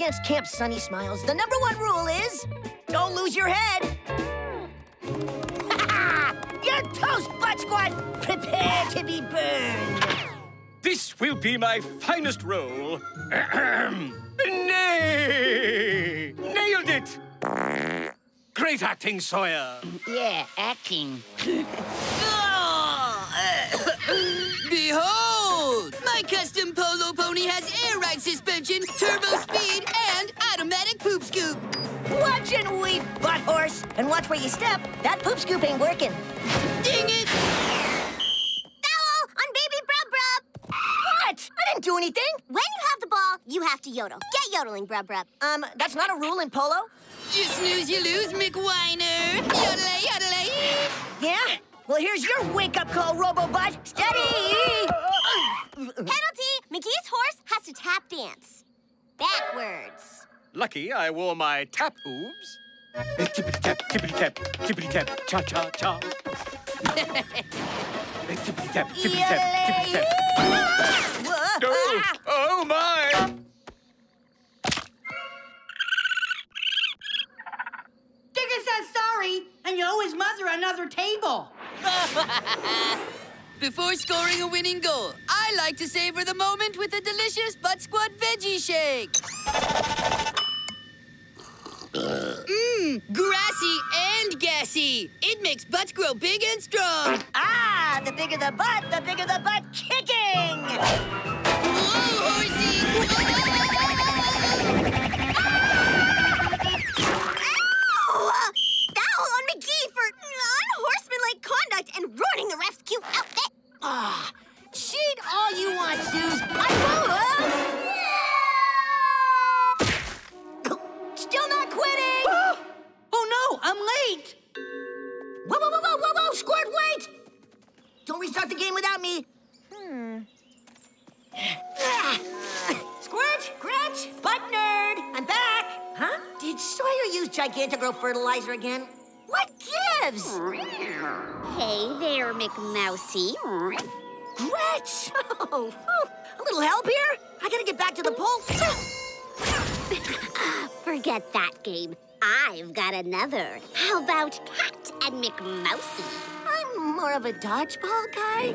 against Camp Sunny Smiles, the #1 rule is don't lose your head. You're toast, Buttsquat! Prepare to be burned. This will be my finest roll. Nay! Nailed it! Great acting, Sawyer. Yeah, acting. Behold! My custom polo pony has air ride suspension, turbo speed, and automatic poop scoop. Watch and weep, butt horse. And watch where you step. That poop scoop ain't working. Ding it! Foul on baby Brub Brub. What? I didn't do anything. When you have the ball, you have to yodel. Get yodeling, Brub Brub. That's not a rule in polo. You snooze, you lose, McWhiner. Yodelay, yodelay. Yeah? Well, here's your wake-up call, Robo-Butt. Steady! Penalty! McGee's horse has to tap dance. Backwards. Lucky I wore my tap hooves. Tippity-tap, tippity-tap, tippity-tap, cha-cha-cha. Tippity-tap, tippity-tap, tippity-tap. Oh, my! Digger says sorry, and you owe his mother another table. Before scoring a winning goal, I like to savor the moment with a delicious Buttsquat veggie shake. Grassy and gassy. It makes butts grow big and strong. The bigger the butt kicking! Whoa, horsey! Foul on McGee for unhorsemanlike conduct and ruining the ref's cute outfit. Cheat all you want, Suze. I won't. Still not quitting. Oh no, I'm late. Whoa, Squirt, wait! Don't restart the game without me. Squirt, Gretch, Butt Nerd, I'm back. Huh? Did Sawyer use Gigantogro fertilizer again? What gives? Hey there, McMousey. Gretch! Oh, a little help here? I gotta get back to the pole. Forget that game. I've got another. How about Cat and McMousey? I'm more of a dodgeball guy.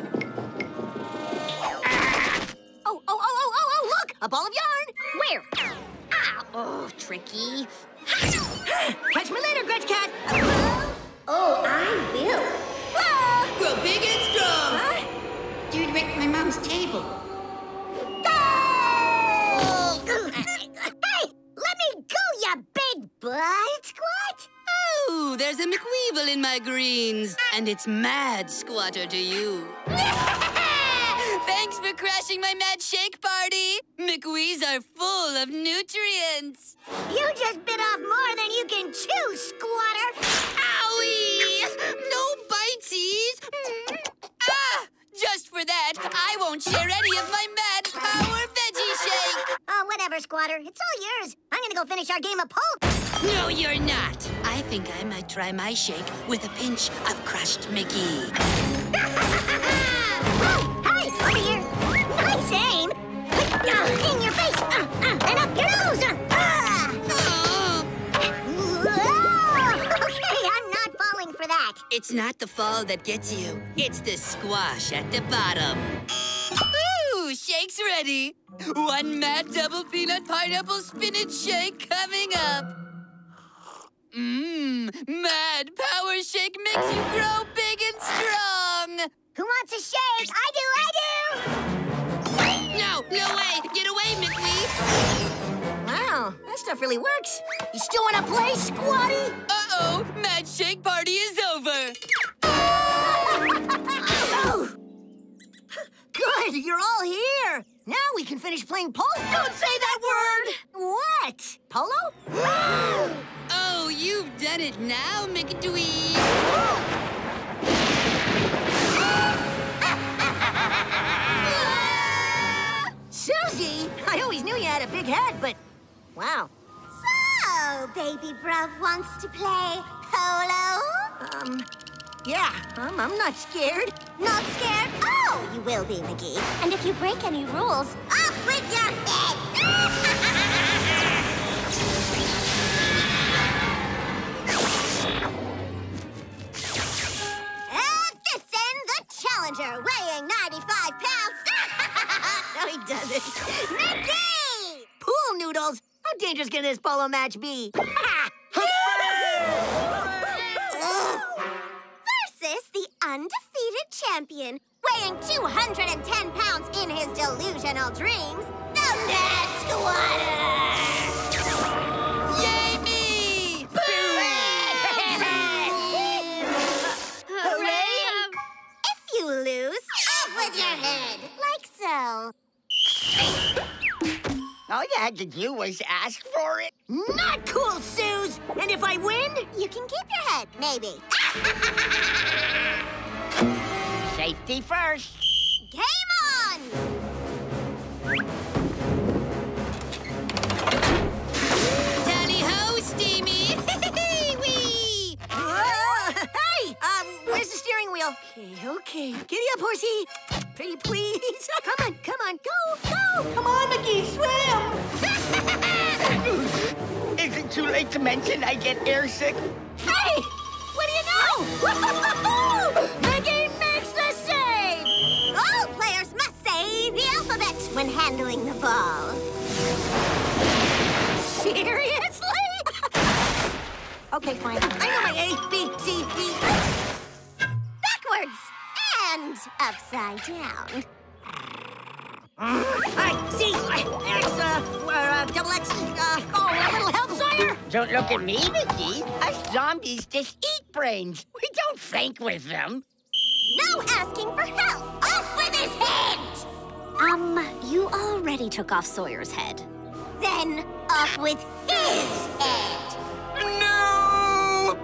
Oh, look! A ball of yarn! Where? Oh, tricky. Catch me later, Gretch Cat! Oh, I will. Grow big and strong. Huh? Dude wrecked my mom's table. Hey, let me go, you big Buttsquat! Oh, there's a McWeevil in my greens. And it's mad squatter to you. Thanks for crashing my mad shake party. McWees are full of nutrients. You just bit off more than you can chew, squatter! Owie! No bitesies! Just for that, I won't share any of my mad power veggie shake! Oh, whatever, squatter. It's all yours. I'm gonna go finish our game of pole. No, you're not. I think I might try my shake with a pinch of crushed McGee. Oh, hey, over here. Nice aim. In your face. And up your nose. Okay, I'm not falling for that. It's not the fall that gets you. It's the squash at the bottom. Ooh, shake's ready. One mad double peanut pineapple spinach shake coming up. Mad power shake makes you grow big and strong. Who wants a shake? I do. No way. Get away, McGee. Wow, that stuff really works. You still wanna play, Squatty? Uh-oh, mad shake party is over. Good, you're all here. Now we can finish playing polo. Don't say that word! What? Polo? Oh, you've done it now, McDwee. Susie, I always knew you had a big head, but wow. So, baby bruv wants to play polo? Yeah, I'm not scared. Not scared? Oh, you will be, McGee. And if you break any rules, off with your head! weighing 95 pounds. No, he doesn't. McGee! Pool noodles? How dangerous can this polo match be? Versus the undefeated champion, weighing 210 pounds in his delusional dreams, the Mad Squatter! Yay me! Hooray! If you lose, off with your head, like so. All you had to do was ask for it. Not cool, Suze! And if I win? You can keep your head, maybe. Safety first. Game on! Tally-ho, Steamy! Wee! Hey! Where's the steering wheel? Okay. Giddy up, horsey. Pretty please. Come on, go! Come on, McGee, swim! Is it too late to mention I get airsick? Hey! What do you know? McGee makes the save! All players must say the alphabet when handling the ball. Seriously? Okay, fine. I know my A, B, C, D. Backwards and upside down. C, X, double X, a little help, Sawyer? Don't look at me, McGee. Us zombies just eat brains. We don't think with them. No asking for help. Off with his head! You already took off Sawyer's head. Then off with his head. No!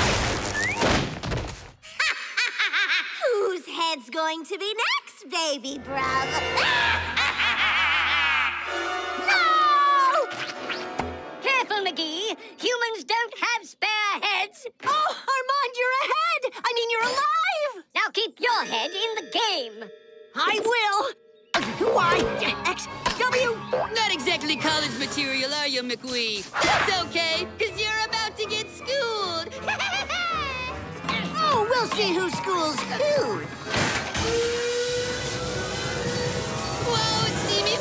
Whose head's going to be next, baby brother? No! Careful, McGee. Humans don't have spare heads. Oh, Armand, you're ahead! I mean, you're alive! Now keep your head in the game. I will! Y, X, W. Not exactly college material, are you, McGee? That's okay, because you're about to get schooled. Oh, we'll see who schools who. Whoa, Steamy!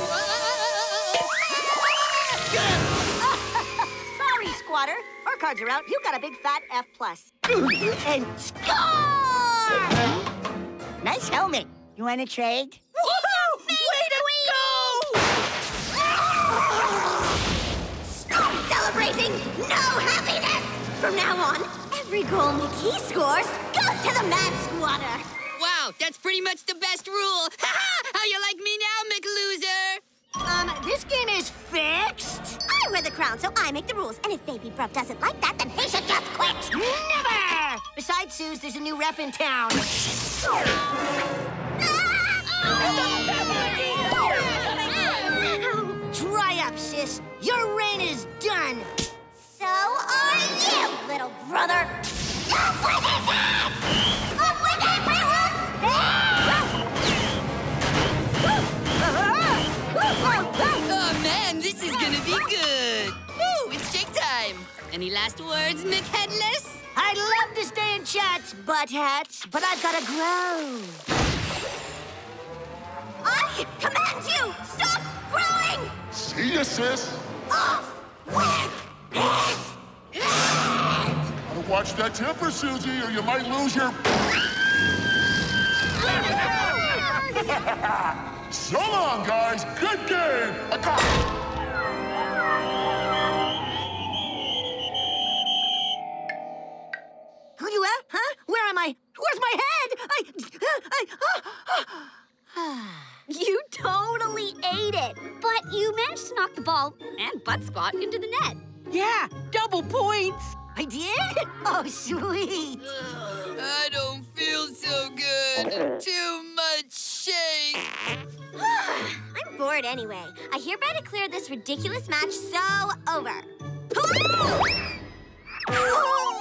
Sorry, Squatter. Our cards are out. You got a big fat F+. And score! Nice helmet. You want to trade? Woohoo! Way to go! Stop celebrating! No happiness! From now on, every goal McGee scores goes to the Mad Squatter. Wow, that's pretty much the best rule. How you like me now, McLoser? This game is fixed. I wear the crown, so I make the rules. And if Baby Bruv doesn't like that, then he should just quit. Never! Besides, Suze, there's a new ref in town. Dry up, sis. Your reign is done. So are you, little brother. Off with his head! Off with everyone! Oh, man, this is gonna be good. Woo, it's shake time. Any last words, McHeadless? I'd love to stay and chat, butt hats, but I've gotta grow. I command you! Stop growing! See ya, sis. Off with his head! Gotta watch that temper, Susie, or you might lose your... So long, guys. Good game. Who you at? Huh? Where am I? Where's my head? You totally ate it. But you managed to knock the ball and Buttsquat into the net. Yeah, double points. I did? Oh, sweet. I don't feel so good. Too much shake. I'm bored anyway. I hereby declare this ridiculous match so over.